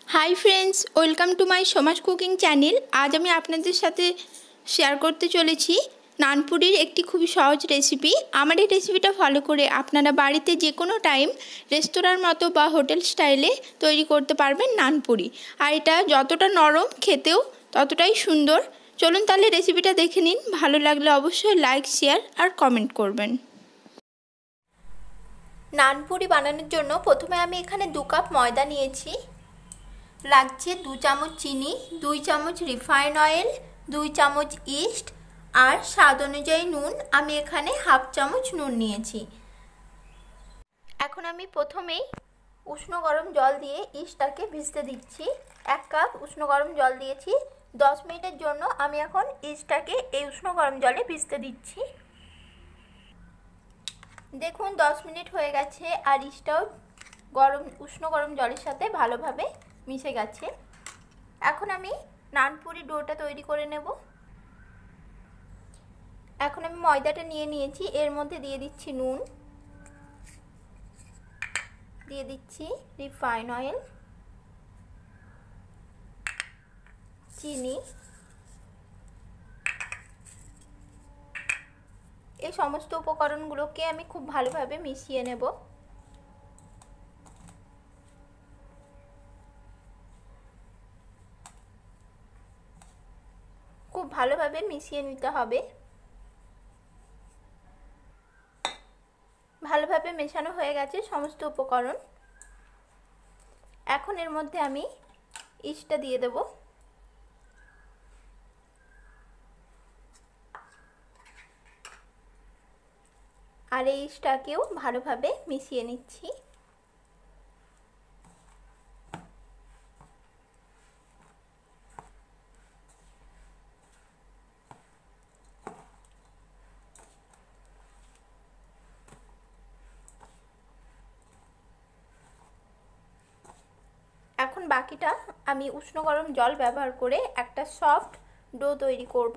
High friends welcome to my सोमाज cooking channel. आज আমি আপনাদের সাথে শেয়ার করতে চলেছি নানপুরির একটি খুবই সহজ রেসিপি। আমার এই রেসিপিটা ফলো করে আপনারা বাড়িতে যে কোনো টাইম রেস্তোরাঁর মতো বা হোটেল স্টাইলে তৈরি করতে পারবেন নানপুরি। আর এটা যতটা নরম খেতেও ততটাই সুন্দর। চলুন তাহলে রেসিপিটা দেখে নিন। ভালো লাগলে অবশ্যই লাইক শেয়ার আর কমেন্ট করবেন। নানপুরি বানানোর জন্য প্রথমে আমি এখানে 2 কাপ ময়দা নিয়েছি। লাগছে 2 চামচ চিনি, 2 চামচ রিফাইন অয়েল, 2 চামচ ইস্ট আর স্বাদ অনুযায়ী নুন। আমি এখানে হাফ চামচ নুন নিয়েছি। এখন আমি প্রথমেই উষ্ণ গরম জল দিয়ে ইস্টটাকে ভিজতে দিচ্ছি। 1 কাপ উষ্ণ গরম জল দিয়েছি। 10 মিনিটের জন্য আমি এখন ইস্টটাকে এই উষ্ণ গরম জলে ভিজতে দিচ্ছি। দেখুন 10 মিনিট হয়ে গেছে আর ইস্টটাও উষ্ণ গরম জলের সাথে ভালোভাবে মিশে গেছে। এখন আমি নানপুরি ডোটা তৈরি করে নেব। এখন আমি ময়দাটা নিয়ে নিয়েছি, এর মধ্যে দিয়ে দিচ্ছি নুন, দিয়ে দিচ্ছি রিফাইন অয়েল, চিনি। এই সমস্ত উপকরণগুলোকে আমি খুব ভালোভাবে মিশিয়ে নেব। খুব ভালোভাবে মিশিয়ে নিতে হবে। ভালোভাবে মেশানো হয়ে গেছে সমস্ত উপকরণ। এখন এর মধ্যে আমি ইস্টটা দিয়ে দেব। আর এই ইস্টটাকেও ভালোভাবে মিশিয়ে নিচ্ছি। এখন বাকিটা আমি উষ্ণ গরম জল ব্যবহার করে একটা সফট ডো তৈরি করব।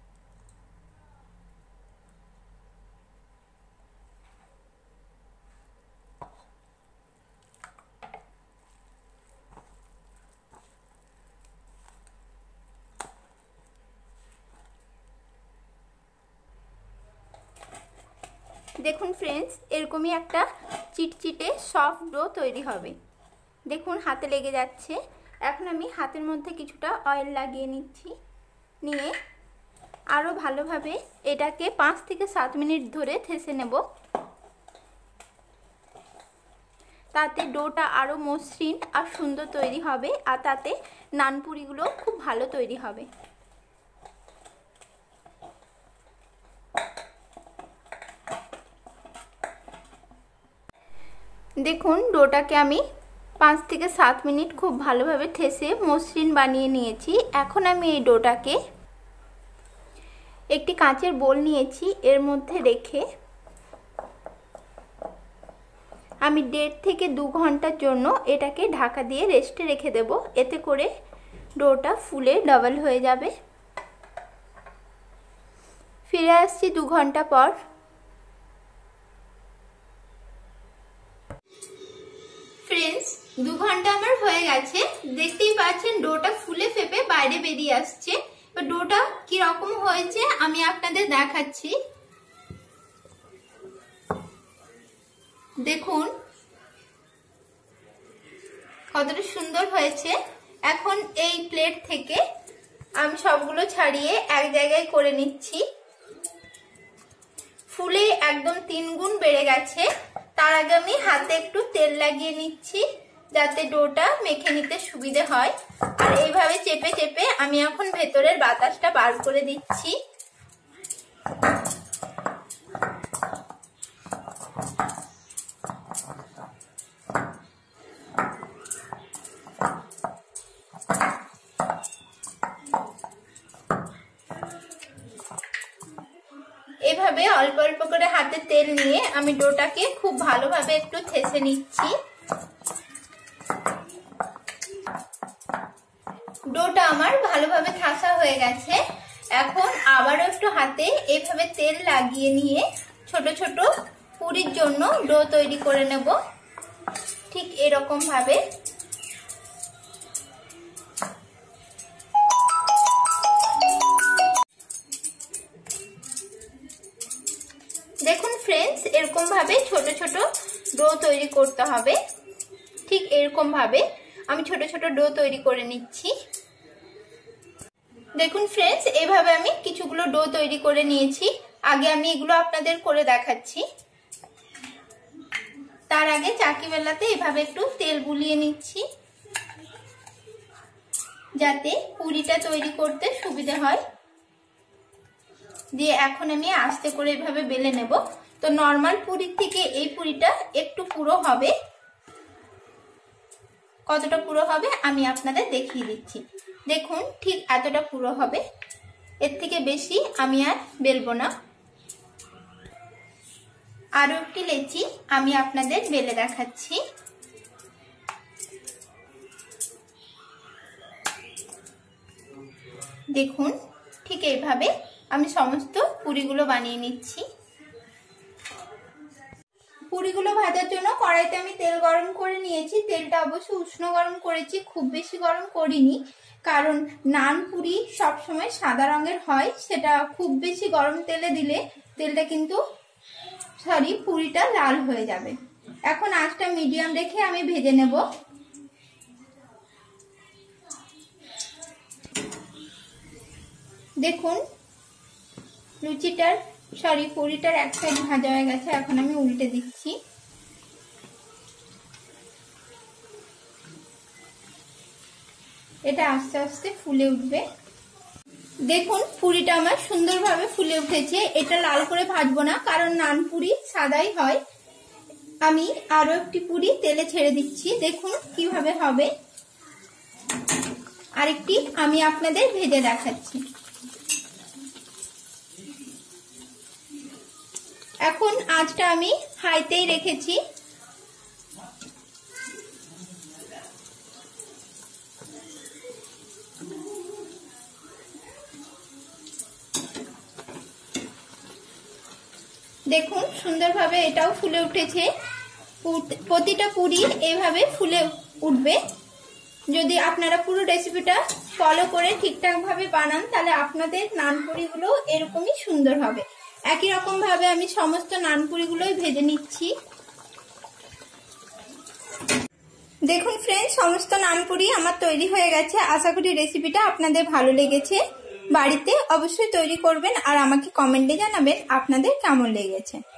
দেখুন ফ্রেন্ডস, এরকমই একটা চিটচিটে সফট ডো তৈরি হবে। দেখুন হাতে লেগে যাচ্ছে। এখন আমি হাতের মধ্যে কিছুটা অয়েল লাগিয়ে নিচ্ছি। নিয়ে আরও ভালোভাবে এটাকে 5 থেকে 7 মিনিট ধরে থেসে নেব। তাতে ডোটা আরও মসৃণ আর সুন্দর তৈরি হবে, আর তাতে নানপুরিগুলো খুব ভালো তৈরি হবে। দেখুন ডোটাকে আমি 5 থেকে 7 মিনিট খুব ভালোভাবে ঠেসে মসৃণ বানিয়ে নিয়েছি। এখন আমি এই ডোটাকে একটি কাঁচের বোল নিয়েছি, এর মধ্যে রেখে আমি 1.5 থেকে 2 ঘন্টার জন্য এটাকে ঢাকা দিয়ে রেস্টে রেখে দেব। এতে করে ডোটা ফুলে ডাবল হয়ে যাবে। ফিরে আসছি 2 ঘন্টা পর। ফ্রেন্ডস 2 ঘন্টা আমার হয়ে গেছে। দেখতেই পাচ্ছেন ডোটা ফুলে ফেপে বাইরে বেরিয়ে আসছে। এবার ডোটা কি রকম হয়েছে আমি আপনাদের দেখাচ্ছি। দেখুন কতটা সুন্দর হয়েছে। এখন এই প্লেট থেকে আমি সবগুলো ছাড়িয়ে এক জায়গায় করে নিচ্ছি। ফুলে একদম 3 গুণ বেড়ে গেছে। তার আগে আমি হাতে একটু তেল লাগিয়ে নিচ্ছি যাতে ডোটা মেখে নিতে সুবিধে হয়। আর এইভাবে চেপে চেপে আমি এখন ভেতরের বাতাসটা বার করে দিচ্ছি। এভাবে অল্প অল্প করে হাতে তেল নিয়ে আমি ডোটাকে খুব ভালোভাবে একটু ঠেসে নিচ্ছি। ডোটা আমার ভালোভাবে ঠাসা হয়ে গেছে। এখন আবারও একটু হাতে এইভাবে তেল লাগিয়ে নিয়ে ছোট ছোট পুরির জন্য ডো তৈরি করে নেব। ঠিক এরকম ভাবে ভাবে ছোট ছোট ডো তৈরি করতে হবে। ঠিক এরকম ভাবে আমি ছোট ছোট ডো তৈরি করে নিচ্ছি। দেখুন ফ্রেন্ডস, এইভাবে আমি কিছুগুলো ডো তৈরি করে নিয়েছি। আগে আমি এগুলো আপনাদের করে দেখাচ্ছি। তার আগে চাকি বেলাতে এভাবে একটু তেল বুলিয়ে নিচ্ছি, যাতে পুরিটা তৈরি করতে সুবিধা হয়। দিয়ে এখন আমি আস্তে করে এভাবে বেলে নেব। তো নরমাল পুরির থেকে এই পুরিটা একটু পুরো হবে। কতটা পুরো হবে আমি আপনাদের দেখিয়ে দিচ্ছি। দেখুন ঠিক এতটা পুরো হবে, এর থেকে বেশি আমি আর বেলবো না। আরো একটি লেচি আমি আপনাদের বেলে দেখাচ্ছি। দেখুন ঠিক এইভাবে আমি সমস্ত পুরিগুলো বানিয়ে নিচ্ছি। পুরিগুলো ভাজার জন্য কড়াইতে আমি তেল গরম করে নিয়েছি। তেলটা অবশ্যই উষ্ণ গরম করেছি, খুব বেশি গরম করিনি, কারণ নান পুরি সবসময় সাদা রঙের হয়, সেটা খুব বেশি গরম তেলে দিলে তেলটা কিন্তু পুরিটা লাল হয়ে যাবে। এখন আঁচটা মিডিয়াম রেখে আমি ভেজে নেব। দেখুন পুরিটার এক সাইড ভাজা হয়ে গেছে। এখন আমি উল্টে দিচ্ছি। এটা আস্তে আস্তে ফুলে উঠবে। দেখুন পুরিটা আমার সুন্দরভাবে ফুলে উঠেছে। এটা লাল করে ভাজবো না, কারণ নান পুরি সাদাই হয়। আমি আরো একটি পুরি তেলে ছেড়ে দিচ্ছি। দেখুন কিভাবে হবে। আরেকটি আমি আপনাদের ভেজে দেখাচ্ছি। এখন আঁচটা আমি হাইতেই রেখেছি। দেখুন সুন্দরভাবে এটাও ফুলে উঠেছে। প্রতিটা পুরি এইভাবে ফুলে উঠবে। যদি আপনারা পুরো রেসিপিটা ফলো করে ঠিকঠাক ভাবে বানান, তাহলে আপনাদের নান পুরিগুলো এরকমই সুন্দর হবে। একই রকম ভাবে আমি সমস্ত নান পুরিগুলোই ভেজে নিচ্ছি। দেখুন ফ্রেন্ডস, সমস্ত নান পুরি আমার তৈরি হয়ে গেছে। আশা করি রেসিপিটা আপনাদের ভালো লেগেছে। বাড়িতে অবশ্যই তৈরি করবেন আর আমাকে কমেন্টে জানাবেন আপনাদের কেমন লেগেছে।